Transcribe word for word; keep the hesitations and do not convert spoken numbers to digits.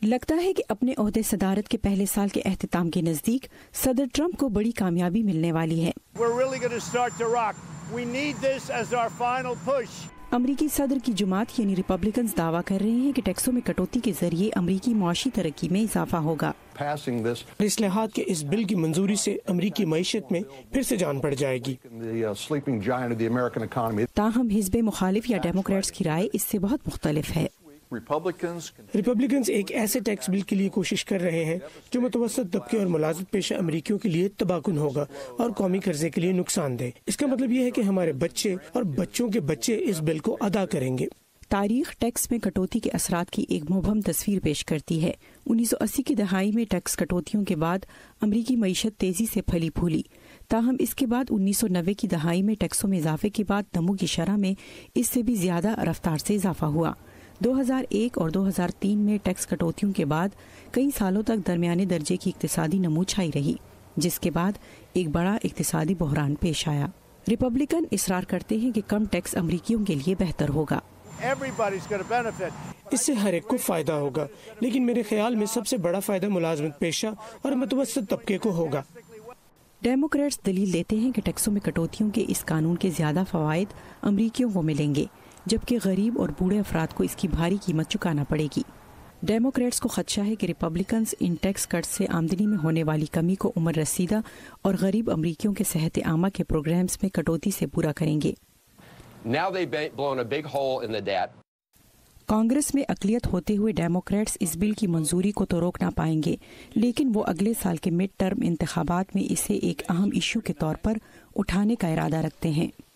لگتا ہے کہ اپنے عہدے صدارت کے پہلے سال کے اختتام کے نزدیک صدر ٹرمپ کو بڑی کامیابی ملنے والی ہے۔ امریکی صدر کی جماعت یعنی ریپبلکنز دعویٰ کر رہے ہیں کہ ٹیکسوں میں کٹوتی کے ذریعے امریکی معاشی ترقی میں اضافہ ہوگا۔ اصلاحات کے اس بل کی منظوری سے امریکی معیشت میں پھر سے جان پڑ جائے گی۔ تاہم حزب مخالف یا ڈیموکریٹس کی رائے اس سے بہت مختلف ہے۔ ریپبلکنز ایک ایسے ٹیکس بل کے لیے کوشش کر رہے ہیں جو متوسط طبقے اور ملازمت پیشہ امریکیوں کے لیے تباہ کن ہوگا اور قومی قرضے کے لیے نقصان دہ۔ اس کا مطلب یہ ہے کہ ہمارے بچے اور بچوں کے بچے اس بل کو ادا کریں گے۔ تاریخ ٹیکس میں کٹوتی کے اثرات کی ایک مبہم تصویر پیش کرتی ہے۔ انیس سو اسی کی دہائی میں ٹیکس کٹوتیوں کے بعد امریکی معیشت تیزی سے پھلی پھولی، تاہم اس کے بعد انیس سو نوے کی دہائی میں ٹیکسوں میں اضافے کے بعد نمو کی شرح میں اس سے بھی زیادہ رفتار سے اضافہ ہوا۔ دو ہزار ایک اور دو ہزار تین میں ٹیکس کٹوتیوں کے بعد کئی سالوں تک درمیانے درجے کی اقتصادی نمو چھائی رہی، جس کے بعد ایک بڑا اقتصادی بحران پیش آیا۔ ریپبلکن اصرار کرتے ہیں کہ کم ٹیکس امریکیوں کے لیے بہتر ہوگا۔ اس سے ہر ایک کو فائدہ ہوگا، لیکن میرے خیال میں سب سے بڑا فائدہ ملازمت پیشہ اور متوسط طبقے کو ہوگا۔ ڈیموکریٹس دلیل دیتے ہیں کہ ٹیکسوں میں کٹوتیوں کے اس قانون کے زیادہ فوائد امریکیوں کو ملیں گے، جبکہ غریب اور بوڑھے افراد کو اس کی بھاری قیمت چکانا پڑے گی۔ ڈیموکریٹس کو خدشہ ہے کہ ریپبلکنز ان ٹیکس کٹ سے آمدنی میں ہونے والی کمی کو عمر رسیدہ اور غریب امریکیوں کے صحت عامہ کے پروگرامز میں کٹوتی سے پورا کریں گے۔ کانگریس میں اقلیت ہوتے ہوئے ڈیموکریٹس اس بل کی منظوری کو تو روک نہ پائیں گے، لیکن وہ اگلے سال کے مڈ ٹرم انتخابات میں اسے ایک اہم ایشو کے طور پر اٹھانے کا ارادہ رکھتے ہیں۔